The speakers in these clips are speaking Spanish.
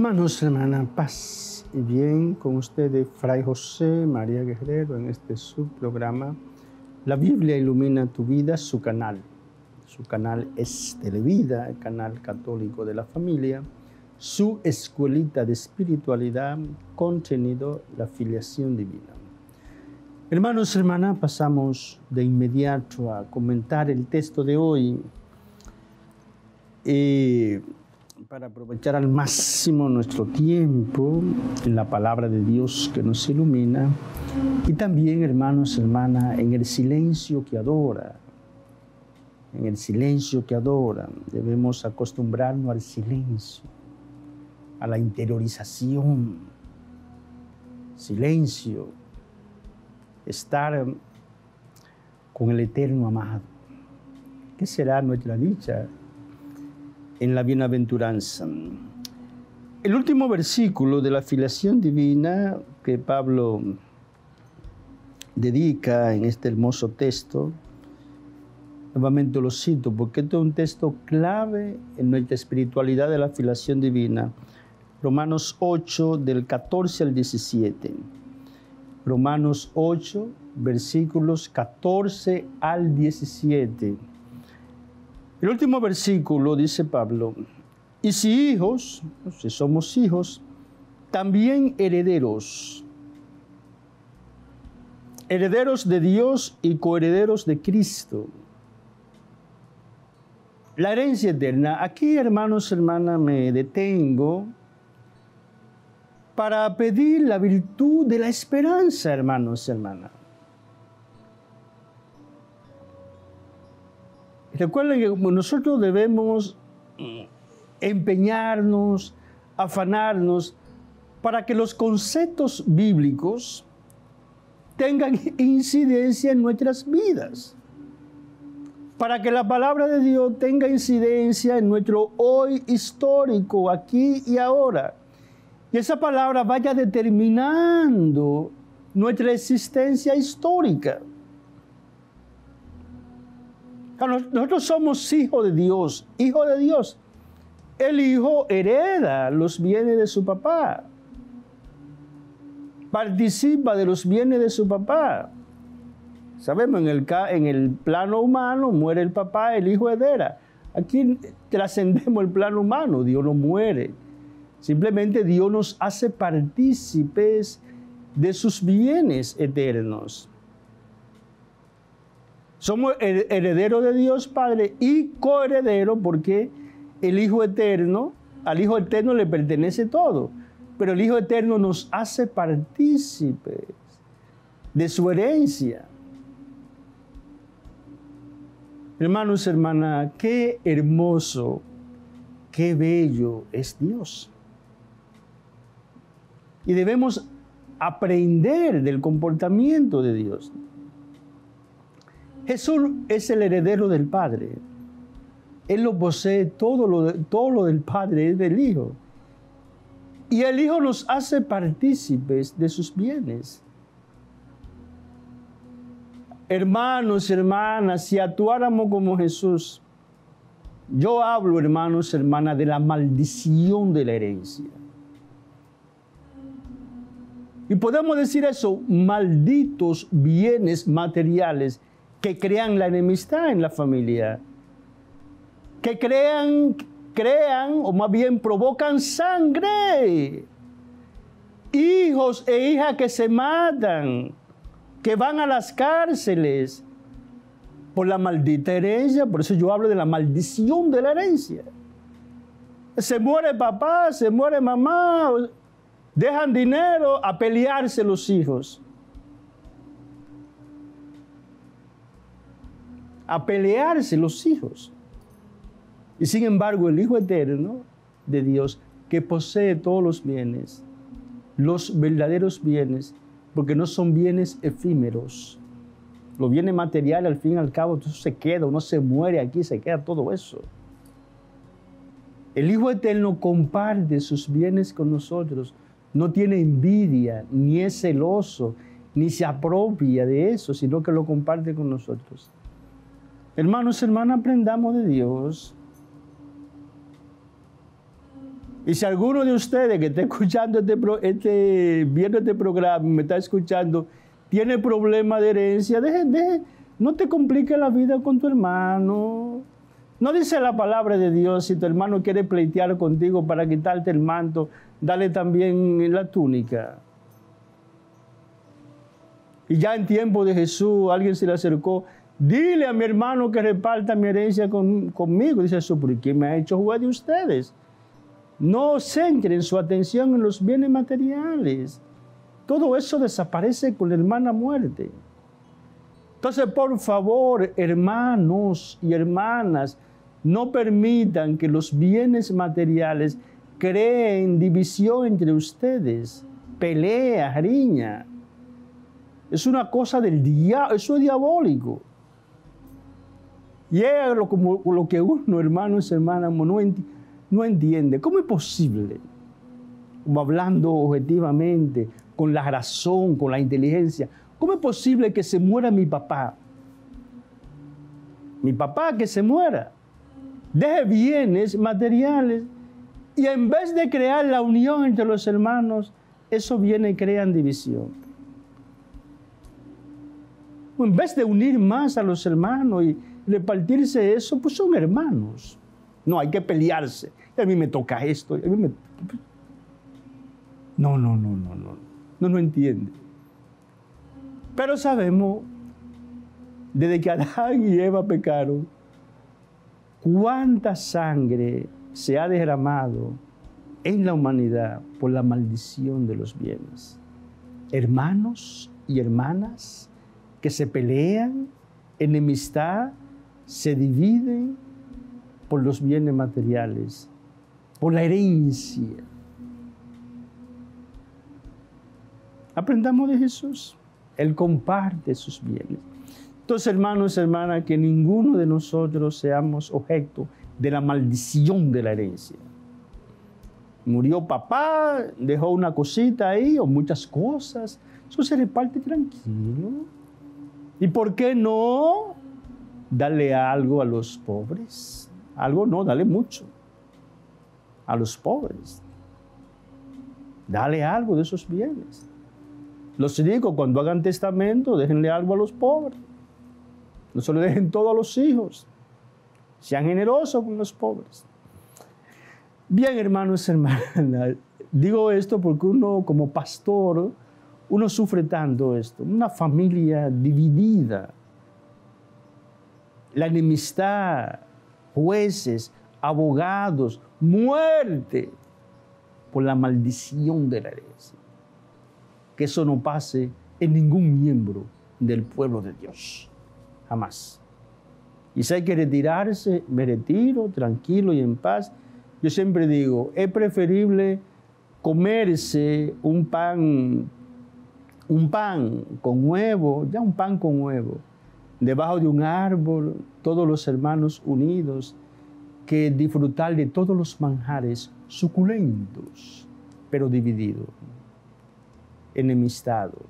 Hermanos, hermanas, paz y bien con ustedes, Fray José María Guerrero, en este subprograma La Biblia ilumina tu vida, su canal. Su canal es Televida, el canal católico de la familia, su escuelita de espiritualidad, contenido, la filiación divina. Hermanos, hermanas, pasamos de inmediato a comentar el texto de hoy. Para aprovechar al máximo nuestro tiempo en la palabra de Dios que nos ilumina y también, hermanos, hermanas, en el silencio que adora. En el silencio que adora debemos acostumbrarnos al silencio, a la interiorización. Silencio, estar con el eterno amado. ¿Qué será nuestra dicha en la bienaventuranza? El último versículo de la filiación divina que Pablo dedica en este hermoso texto, nuevamente lo cito porque este es un texto clave en nuestra espiritualidad de la filiación divina. Romanos 8, del 14 al 17. Romanos 8, versículos 14 al 17. El último versículo dice Pablo: y si hijos, si somos hijos, también herederos. Herederos de Dios y coherederos de Cristo. La herencia eterna. Aquí, hermanos, hermanas, me detengo para pedir la virtud de la esperanza, hermanos, hermanas. Recuerden que nosotros debemos empeñarnos, afanarnos para que los conceptos bíblicos tengan incidencia en nuestras vidas, para que la palabra de Dios tenga incidencia en nuestro hoy histórico, aquí y ahora, y esa palabra vaya determinando nuestra existencia histórica. Nosotros somos hijos de Dios, hijo de Dios. El hijo hereda los bienes de su papá, participa de los bienes de su papá. Sabemos, en el plano humano muere el papá, el hijo hereda. Aquí trascendemos el plano humano, Dios no muere. Simplemente Dios nos hace partícipes de sus bienes eternos. Somos herederos de Dios Padre y coherederos porque el Hijo Eterno, al Hijo Eterno le pertenece todo, pero el Hijo Eterno nos hace partícipes de su herencia. Hermanos, hermanas, qué hermoso, qué bello es Dios. Y debemos aprender del comportamiento de Dios. Jesús es el heredero del Padre. Él lo posee, todo lo del Padre es del Hijo. Y el Hijo nos hace partícipes de sus bienes. Hermanos, hermanas, si actuáramos como Jesús, yo hablo, hermanos, hermanas, de la maldición de la herencia. Y podemos decir eso: malditos bienes materiales que crean la enemistad en la familia, que crean o más bien provocan sangre, hijos e hijas que se matan, que van a las cárceles por la maldita herencia. Por eso yo hablo de la maldición de la herencia. Se muere papá, se muere mamá, dejan dinero, a pelearse los hijos. A pelearse los hijos. Y sin embargo, el Hijo Eterno de Dios, que posee todos los bienes, los verdaderos bienes, porque no son bienes efímeros. Los bienes materiales, al fin y al cabo, todo se queda, uno se muere aquí, se queda todo eso. El Hijo Eterno comparte sus bienes con nosotros, no tiene envidia, ni es celoso, ni se apropia de eso, sino que lo comparte con nosotros. Hermanos, hermanas, aprendamos de Dios. Y si alguno de ustedes que está escuchando viendo este programa, me está escuchando, tiene problema de herencia, no te compliques la vida con tu hermano. No dice la palabra de Dios, si tu hermano quiere pleitear contigo para quitarte el manto, dale también la túnica. Y ya en tiempo de Jesús, alguien se le acercó, dile a mi hermano que reparta mi herencia conmigo. Dice Jesús, ¿por qué me ha hecho juez de ustedes? No centren su atención en los bienes materiales. Todo eso desaparece con la hermana muerte. Entonces, por favor, hermanos y hermanas, no permitan que los bienes materiales creen división entre ustedes, pelea, riña. Es una cosa del diablo, eso es diabólico. Y es lo que uno, hermanos y hermanas, no entiende. ¿Cómo es posible? Como hablando objetivamente, con la razón, con la inteligencia. ¿Cómo es posible que se muera mi papá? Mi papá que se muera. Deje bienes materiales. Y en vez de crear la unión entre los hermanos, esos bienes crean división. En vez de unir más a los hermanos y repartirse eso, pues son hermanos. No, hay que pelearse. A mí me toca esto. No entiende. Pero sabemos, desde que Adán y Eva pecaron, cuánta sangre se ha derramado en la humanidad por la maldición de los bienes. Hermanos y hermanas que se pelean, enemistad, se dividen por los bienes materiales, por la herencia. Aprendamos de Jesús. Él comparte sus bienes. Entonces, hermanos y hermanas, que ninguno de nosotros seamos objeto de la maldición de la herencia. Murió papá, dejó una cosita ahí o muchas cosas. Eso se reparte tranquilo. ¿Y por qué no darle algo a los pobres? Algo no, dale mucho a los pobres. Dale algo de esos bienes. Los ricos, cuando hagan testamento, déjenle algo a los pobres. No se lo dejen todo a los hijos. Sean generosos con los pobres. Bien, hermanos y hermanas, digo esto porque uno, como pastor, uno sufre tanto esto. Una familia dividida. La enemistad, jueces, abogados, muerte por la maldición de la herencia. Que eso no pase en ningún miembro del pueblo de Dios. Jamás. Y si hay que retirarse, me retiro tranquilo y en paz. Yo siempre digo, es preferible comerse un pan con huevo, debajo de un árbol, todos los hermanos unidos, que disfrutar de todos los manjares suculentos, pero divididos, enemistados.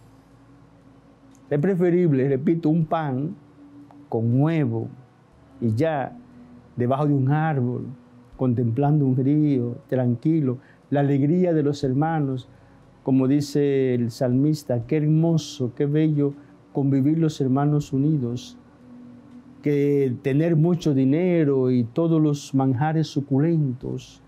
Es preferible, repito, un pan con huevo y ya, debajo de un árbol, contemplando un río, tranquilo, la alegría de los hermanos, como dice el salmista, qué hermoso, qué bello convivir los hermanos unidos, que tener mucho dinero y todos los manjares suculentos,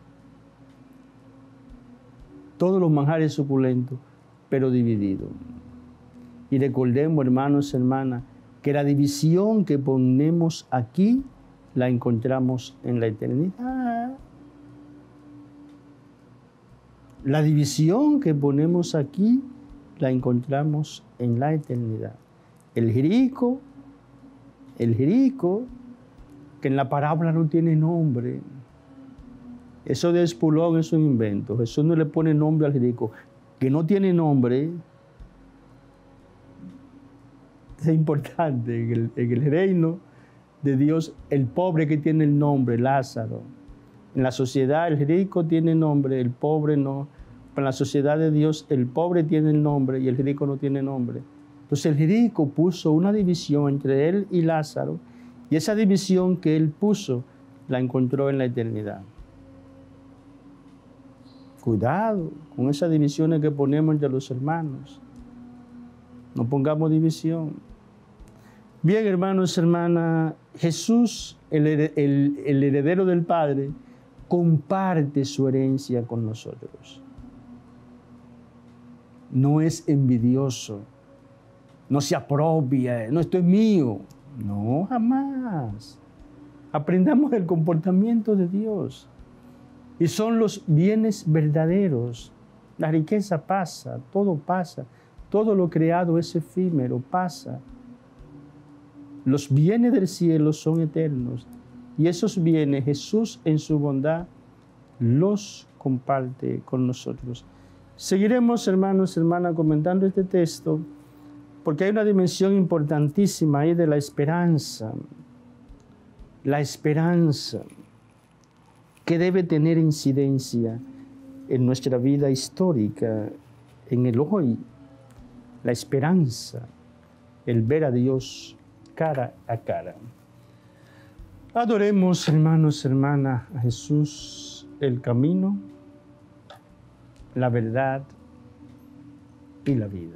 pero divididos. Y recordemos, hermanos y hermanas, que la división que ponemos aquí la encontramos en la eternidad. La división que ponemos aquí la encontramos en la eternidad. El rico, que en la parábola no tiene nombre. Eso de Espulón es un invento. Jesús no le pone nombre al rico. Que no tiene nombre. Es importante. En el reino de Dios, el pobre que tiene el nombre, Lázaro. En la sociedad el rico tiene nombre, el pobre no. Pero en la sociedad de Dios el pobre tiene el nombre y el rico no tiene nombre. Entonces el rico puso una división entre él y Lázaro, y esa división que él puso la encontró en la eternidad. Cuidado con esas divisiones que ponemos entre los hermanos. No pongamos división. Bien, hermanos, hermanas, Jesús, el heredero del Padre, comparte su herencia con nosotros. No es envidioso, no se apropia, no, esto es mío. No, jamás. Aprendamos el comportamiento de Dios. Y son los bienes verdaderos. La riqueza pasa, todo lo creado es efímero, pasa. Los bienes del cielo son eternos. Y esos bienes Jesús en su bondad los comparte con nosotros. Seguiremos, hermanos, hermanas, comentando este texto, porque hay una dimensión importantísima ahí de la esperanza. La esperanza que debe tener incidencia en nuestra vida histórica, en el hoy. La esperanza, el ver a Dios cara a cara. Adoremos, hermanos, hermanas, a Jesús, el camino, la verdad y la vida.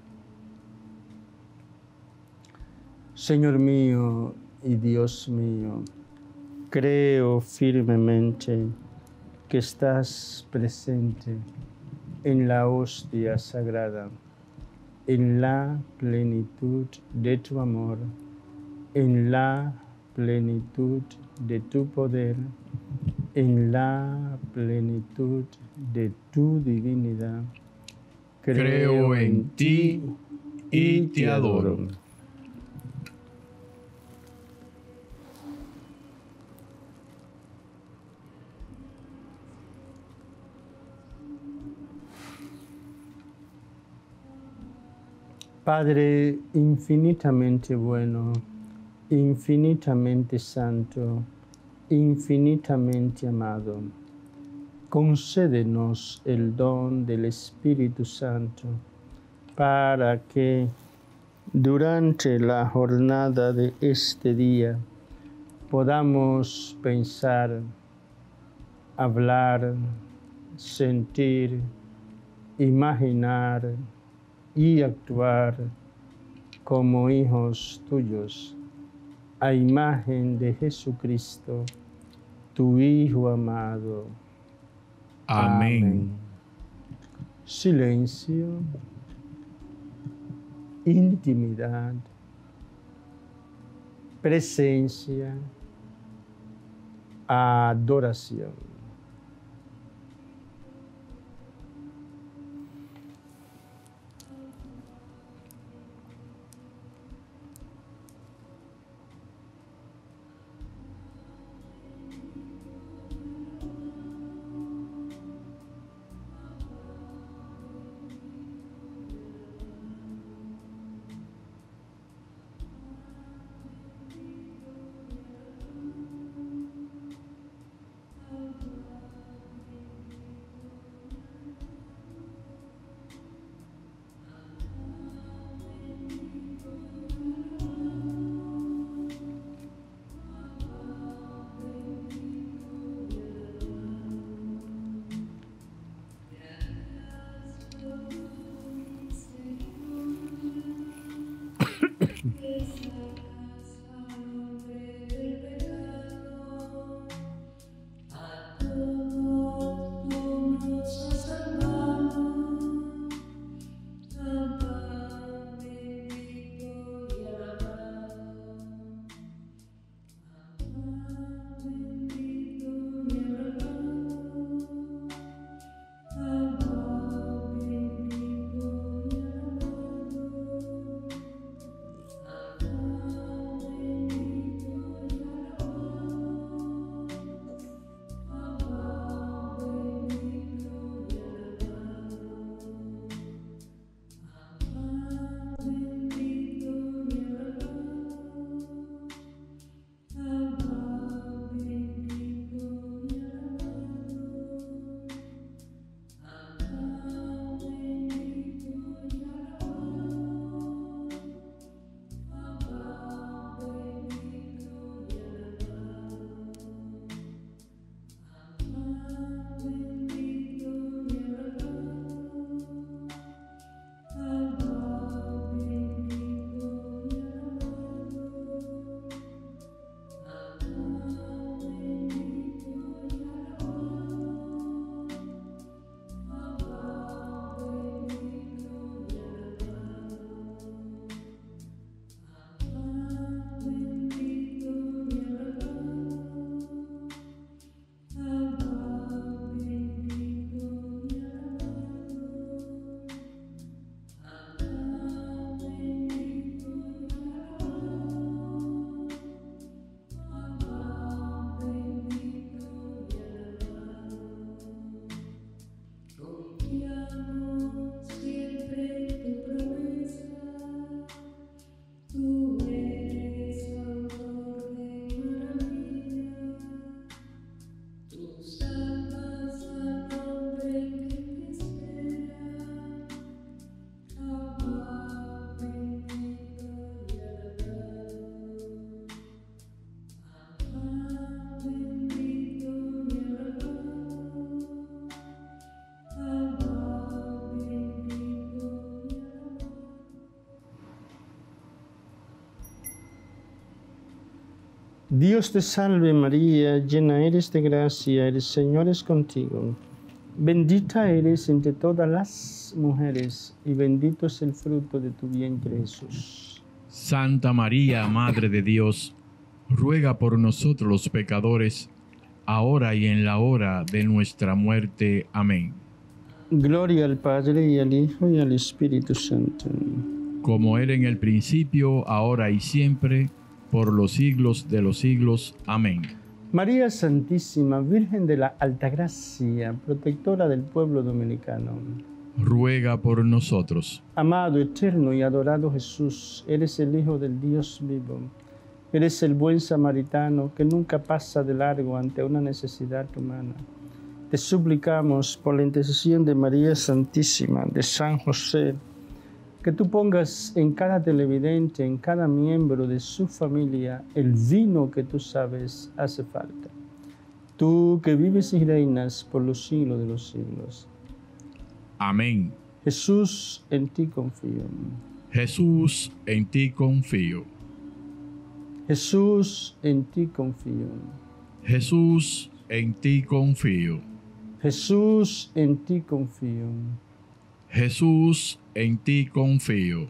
Señor mío y Dios mío, creo firmemente que estás presente en la hostia sagrada, en la plenitud de tu amor, en la plenitud de tu poder, en la plenitud de tu divinidad. Creo en ti y te adoro. Padre infinitamente bueno, infinitamente santo, infinitamente amado, concédenos el don del Espíritu Santo para que durante la jornada de este día podamos pensar, hablar, sentir, imaginar y actuar como hijos tuyos, a imagen de Jesucristo, tu Hijo amado. Amén. Silencio, intimidad, presencia, adoración. Dios te salve María, llena eres de gracia, el Señor es contigo. Bendita eres entre todas las mujeres y bendito es el fruto de tu vientre Jesús. Santa María, Madre de Dios, ruega por nosotros los pecadores, ahora y en la hora de nuestra muerte. Amén. Gloria al Padre y al Hijo y al Espíritu Santo. Como era en el principio, ahora y siempre, por los siglos de los siglos. Amén. María Santísima, Virgen de la Altagracia, protectora del pueblo dominicano. Ruega por nosotros. Amado, eterno y adorado Jesús, eres el Hijo del Dios vivo. Eres el buen samaritano que nunca pasa de largo ante una necesidad humana. Te suplicamos por la intercesión de María Santísima, de San José, que tú pongas en cada televidente, en cada miembro de su familia, el vino que tú sabes hace falta. Tú que vives y reinas por los siglos de los siglos. Amén. Jesús, en ti confío. Jesús, en ti confío. Jesús, en ti confío. Jesús, en ti confío. Jesús, en ti confío. Jesús, en ti confío.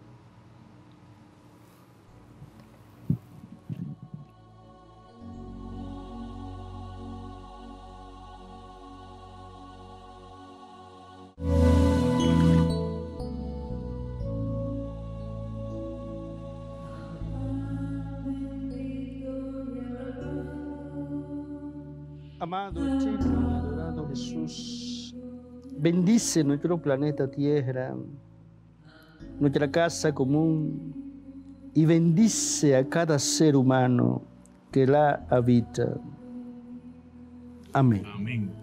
Amado, eterno y adorado Jesús, bendice nuestro planeta Tierra, nuestra casa común, y bendice a cada ser humano que la habita. Amén. Amén.